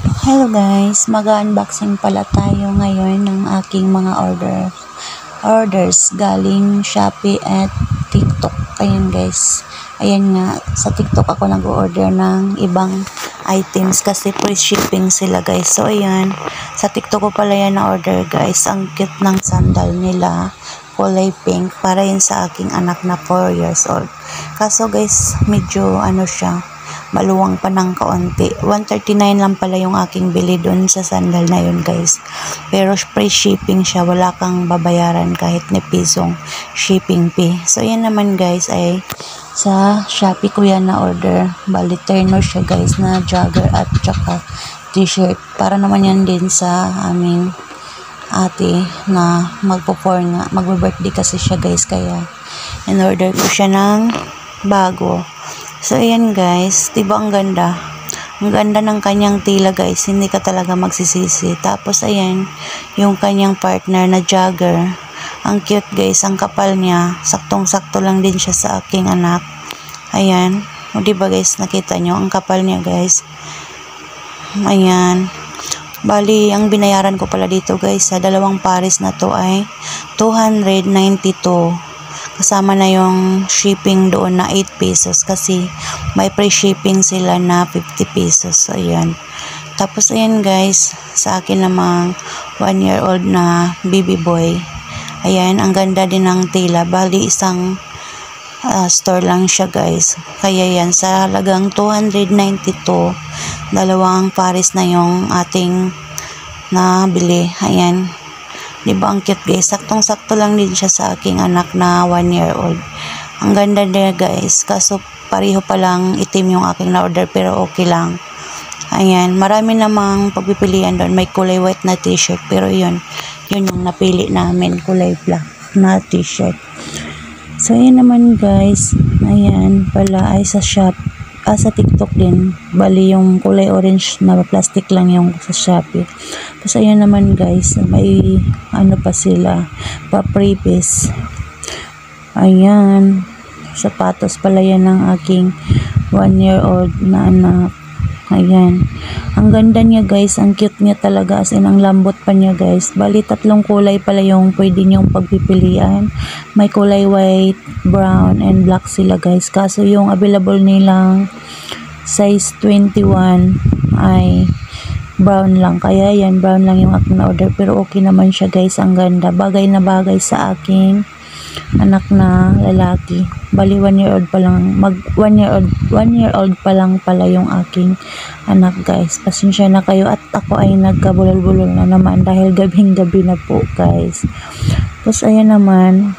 Hello guys, mag-unboxing pala tayo ngayon ng aking mga orders galing Shopee at TikTok. Ayan guys, ayan nga, sa TikTok ako nag-order ng ibang items kasi free shipping sila guys. So ayan, sa TikTok ko pala yan na-order guys. Ang cute ng sandal nila, kulay pink, para yun sa aking anak na 4 years old. Kaso guys, medyo siya, maluwang pa ng kaunti. 139 lang pala yung aking bili doon sa sandal na yun guys. Pero free shipping siya, wala kang babayaran kahit ni pisong shipping fee. So yan naman guys ay sa Shopee ko yan na order. Bali turner siya guys na jogger at tsaka t-shirt. Para naman yan din sa aming ate na magbo-birthday kasi siya guys, kaya in order ko siya ng bago. So ayan guys, diba ang ganda? Ang ganda ng kanyang tila guys, hindi ka talaga magsisisi. Tapos ayan, yung kanyang partner na jogger. Ang cute guys, ang kapal niya. Saktong-sakto lang din siya sa aking anak. Ayan, o diba guys, nakita nyo? Ang kapal niya guys. Ayan. Bali, ang binayaran ko pala dito guys, sa dalawang pares na to ay 292. Kasama na yung shipping doon na 8 pesos kasi may free shipping sila na 50 pesos. So, ayan. Tapos, ayan guys, sa akin namang 1 year old na baby boy. Ayan, ang ganda din ng tila. Bali, isang store lang siya guys. Kaya yan, sa halagang 292, dalawang pares na yung ating nabili. Ayan. Diba ang cute guys, saktong-sakto lang din siya sa aking anak na 1 year old. Ang ganda niya guys, kaso pareho palang itim yung aking na-order pero okay lang. Ayan, marami namang pagpipilian doon. May kulay white na t-shirt pero yun yung napili namin, kulay black na t-shirt. So ayan naman guys, ayan pala ay sa sa TikTok din. Bali yung kulay orange na plastic lang yung sa Shopee. Tapos ayan naman guys, may pa sila, pa-previous. Ayan, sapatos pala yan ng aking 1 year old na anak. Ayan, ang ganda niya guys, ang cute niya talaga, as in ang lambot pa niya guys. Bali tatlong kulay pala yung pwede niyong pagpipilian. May kulay white, brown, and black sila guys. Kaso yung available nilang size 21 ay brown lang. Kaya yan, brown lang yung aking na-order. Pero okay naman siya guys, ang ganda. Bagay na bagay sa aking anak na lalaki. Bali 1 year old pa lang, 1 year old pa lang pala yung aking anak guys. Pasensya na kayo at ako ay nagkabulol-bulol na naman dahil gabing-gabi na po guys. Tapos ayan naman,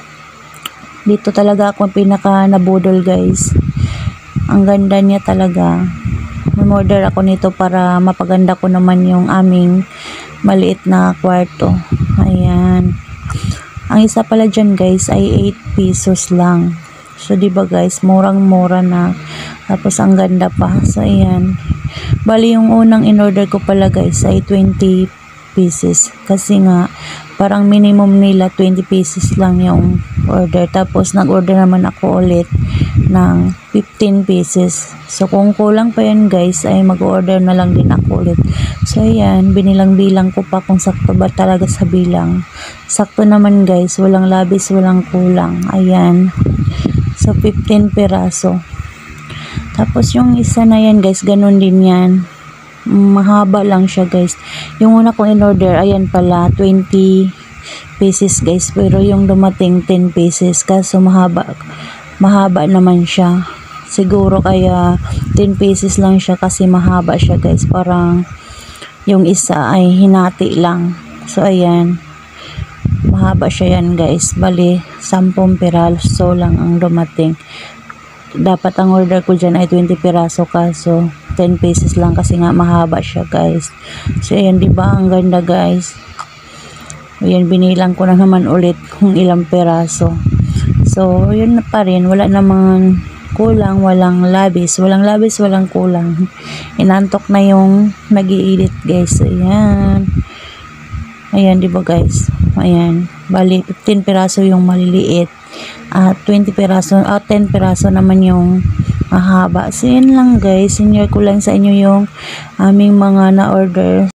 dito talaga ako pinaka nabudol guys. Ang ganda niya talaga. Order ako nito para mapaganda ko naman yung aming maliit na kwarto. Ayan. Ang isa pala dyan guys ay 8 pesos lang. So diba guys, murang-mura na. Tapos ang ganda pa. So ayan. Bali yung unang in-order ko pala guys ay 20 pieces. Kasi nga parang minimum nila 20 pieces lang yung order. Tapos nag-order naman ako ulit ng 15 pieces. So kung kulang pa yan guys ay mag-order na lang din ako ulit. So ayan, binilang-bilang ko pa kung sakto ba talaga sa bilang. Sakto naman guys, walang labis, walang kulang. Ayan. So 15 piraso. Tapos yung isa na yan guys, ganun din yan. Mahaba lang siya guys. Yung una kong in-order, ayan pala 20 pieces guys. Pero yung dumating 10 pieces. Kaso mahaba naman siya. Siguro kaya 10 pieces lang siya kasi mahaba siya guys. Parang yung isa ay hinati lang. So ayan, mahaba siya yan guys. Bali 10 piraso lang ang dumating. Dapat ang order ko dyan ay 20 piraso kaso 10 pieces lang kasi nga mahaba siya guys. So ayan, diba ang ganda guys. Ayan, binilang ko na naman ulit kung ilang piraso. So yun na pa rin, wala namang kulang, walang labis, walang kulang. Inantok na yung nag-i-edit guys. So ayan. Ayan, diba guys? Ayan, bali 15 piraso yung maliliit. 20 piraso, 10 piraso naman yung mahaba. So, yun lang guys. Senior ko lang sa inyo yung aming mga na-order.